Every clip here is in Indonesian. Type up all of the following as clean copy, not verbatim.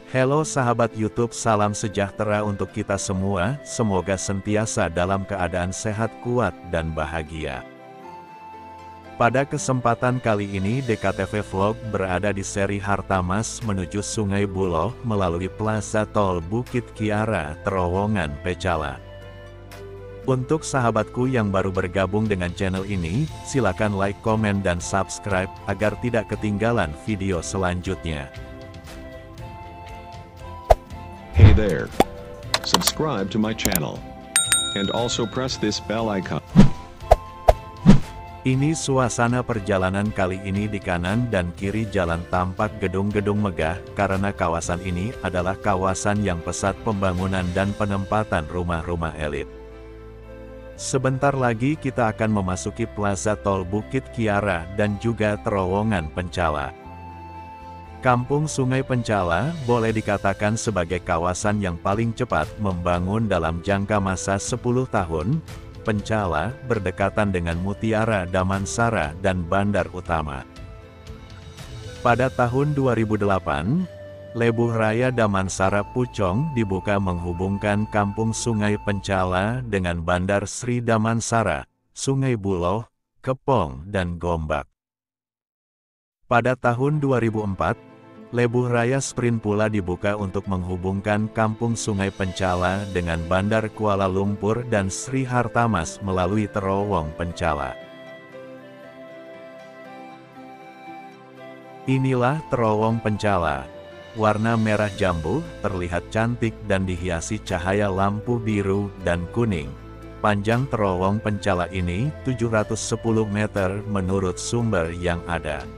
Halo sahabat YouTube, salam sejahtera untuk kita semua, semoga sentiasa dalam keadaan sehat, kuat, dan bahagia. Pada kesempatan kali ini DKTV Vlog berada di seri Hartamas menuju Sungai Buloh melalui Plaza Tol Bukit Kiara, Terowongan, Pecala. Untuk sahabatku yang baru bergabung dengan channel ini, silakan like, komen, dan subscribe, agar tidak ketinggalan video selanjutnya. Hey there. Subscribe to my channel. And also press this bell icon. Ini suasana perjalanan kali ini di kanan dan kiri jalan tampak gedung-gedung megah, karena kawasan ini adalah kawasan yang pesat pembangunan dan penempatan rumah-rumah elit. Sebentar lagi kita akan memasuki Plaza Tol Bukit Kiara dan juga Terowongan Pencala. Kampung Sungai Pencala boleh dikatakan sebagai kawasan yang paling cepat membangun dalam jangka masa 10 tahun. Pencala berdekatan dengan Mutiara Damansara dan Bandar Utama. Pada tahun 2008, Lebuh Raya Damansara Pucong dibuka menghubungkan Kampung Sungai Pencala dengan Bandar Sri Damansara, Sungai Buloh, Kepong, dan Gombak. Pada tahun 2004, Lebuh Raya Sprint pula dibuka untuk menghubungkan Kampung Sungai Pencala dengan Bandar Kuala Lumpur dan Sri Hartamas melalui Terowong Pencala. Inilah Terowong Pencala. Warna merah jambu, terlihat cantik dan dihiasi cahaya lampu biru dan kuning. Panjang Terowong Pencala ini 710 meter menurut sumber yang ada.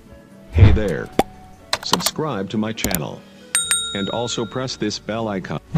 Hey there. Subscribe to my channel. And also press this bell icon.